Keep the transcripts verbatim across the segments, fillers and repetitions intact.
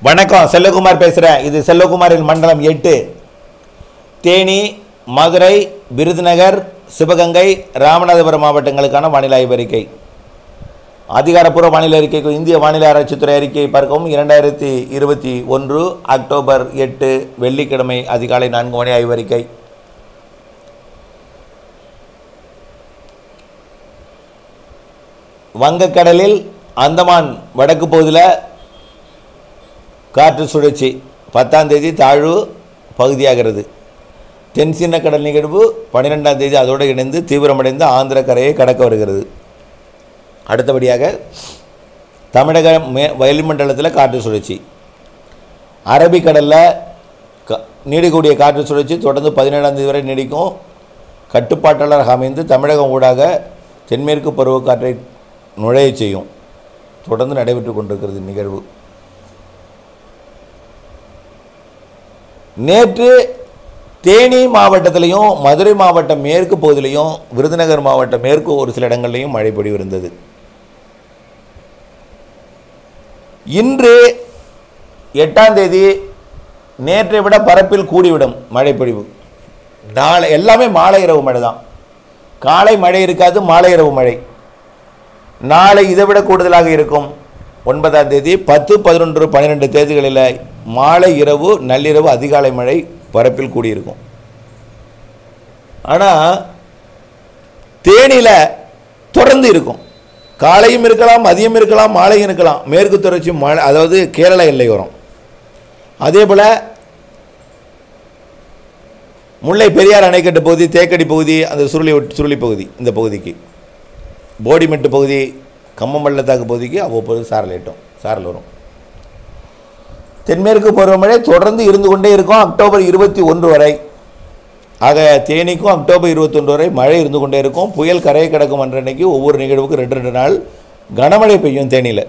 வணக்கம், செல்வகுமார் பேசுகிறேன். இது செல்வகுமாரின் மண்டலம் எட்டு. தேனி, மதுரை, விருதுநகர், சிவகங்கை, ராமநாதபுரம் மாவட்டங்களுக்கான வானிலை ஆய்வறிக்கை. அதிகாரப்பூர்வ வானிலை அறிக்கைக்கு இந்திய வானிலை ஆராய்ச்சித்துறை அறிக்கையை பார்க்கவும். இரண்டாயிரத்தி இருபத்தி ஒன்று அக்டோபர் எட்டு வெள்ளிக்கிழமை அதிகாலை நான்கு மணி ஆய்வறிக்கை. வங்கக்கடலில் அந்தமான் வடக்கு பகுதியில் காற்று சுழற்சி பத்தாம் தேதி தாழ்வு பகுதியாகிறது. தென்சீன கடல் நிகழ்வு பன்னிரெண்டாம் தேதி அதோடு இணைந்து தீவிரமடைந்து ஆந்திர கரையை கடக்க வருகிறது. அடுத்தபடியாக தமிழக மே வளிமண்டலத்தில் காற்று சுழற்சி, அரபிக்கடலில் க நீடிக்கூடிய காற்று சுழற்சி தொடர்ந்து பதினேழாம் தேதி வரை நீடிக்கும். கட்டுப்பாட்டாளராக அமைந்து தமிழகம் ஊடாக தென்மேற்கு பருவக்காற்றை நுழைய செய்யும். தொடர்ந்து நடைபெற்று கொண்டிருக்கிறது நிகழ்வு. நேற்று தேனி மாவட்டத்திலையும் மதுரை மாவட்டம் மேற்கு பகுதியிலையும் விருதுநகர் மாவட்டம் மேற்கு ஒரு சில இடங்கள்லையும் மழை பொழிவு இருந்தது. இன்று எட்டாம் தேதி நேற்றை விட பரப்பில் கூடிவிடும் மழை பொழிவு. நாளை எல்லாமே மாலை இரவு மழை தான். காலை மழை இருக்காது, மாலை இரவு மழை. நாளை இதை விட கூடுதலாக இருக்கும். ஒன்பதாம் தேதி பத்து பதினொன்று பன்னிரெண்டு தேதிகளில் மாலை இரவு நள்ளிரவு அதிகாலை மழை பரப்பில் கூடியிருக்கும். ஆனால் தேனியில் தொடர்ந்து இருக்கும். காலையும் இருக்கலாம், மதியம் இருக்கலாம், மாலையும் இருக்கலாம். மேற்கு தொடர்ச்சி மழை, அதாவது கேரள எல்லையோரம். அதே போல் முல்லை பெரியார் அணைக்கட்டு பகுதி, தேக்கடி பகுதி, அந்த சுருளி சுருளி பகுதி, இந்த பகுதிக்கு போடிமெட்டு பகுதி, கம்மம் பள்ளத்தாக்கு பகுதிக்கு அவ்வப்போது சாரல் ஏட்டும் சாரல் வரும். தென்மேற்கு பருவமழை தொடர்ந்து இருந்து கொண்டே இருக்கும் அக்டோபர் இருபத்தி ஒன்று வரை. ஆக தேனிக்கும் அக்டோபர் இருபத்தி ஒன்று வரை மழை இருந்து கொண்டே இருக்கும். புயல் கரையை கடக்கும் அன்றைக்கு ஒவ்வொரு நிகழ்வுக்கு ரெண்டு ரெண்டு நாள் கனமழை பெய்யும் தேனியில்.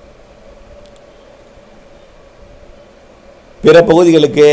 பிற பகுதிகளுக்கு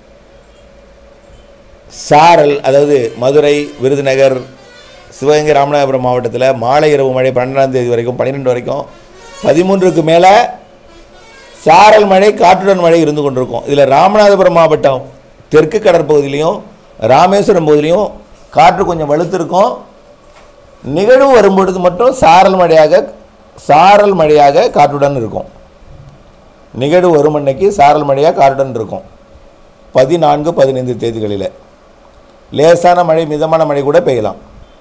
சாரல், அதாவது மதுரை, விருதுநகர், சிவகங்கை, ராமநாதபுரம் மாவட்டத்தில் மாலை இரவு மழை பன்னெண்டாம் தேதி வரைக்கும் பன்னிரெண்டு வரைக்கும் பதிமூன்றுக்கு மேலே சாரல் மழை காற்றுடன் மழை இருந்து கொண்டிருக்கும். இதில் ராமநாதபுரம் மாவட்டம் தெற்கு கடற்பகுதியிலையும் ராமேஸ்வரம் பகுதியிலையும் காற்று கொஞ்சம் வலுத்திருக்கும். நிகழ்வு வரும்பொழுது மட்டும் சாரல் மழையாக சாரல் மழையாக காற்றுடன் இருக்கும். நிகழ்வு வரும் அன்னைக்கு சாரல் மழையாக காற்றுடன் இருக்கும். பதினான்கு பதினைந்து தேதிகளில் லேசான மழை, மிதமான மழை கூட பெய்யலாம்.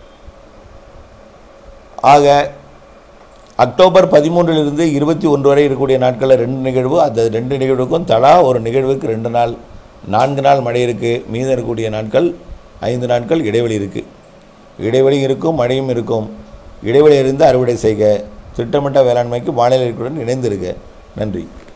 ஆக அக்டோபர் பதிமூன்றிலிருந்து இருபத்தி ஒன்று வரை இருக்கக்கூடிய நாட்களில் ரெண்டு நிகழ்வு. அந்த ரெண்டு நிகழ்வுக்கும் தலா ஒரு நிகழ்வுக்கு ரெண்டு நாள் நான்கு நாள் மழை இருக்குது. மீதம் இருக்கக்கூடிய நாட்கள் ஐந்து நாட்கள் இடைவெளி இருக்குது. இடைவெளி இருக்கும், மழையும் இருக்கும். இடைவெளி இருந்து அறுவடை செய்க. திட்டமிட்ட வேளாண்மைக்கு வானிலை இணைந்திருக்க. நன்றி.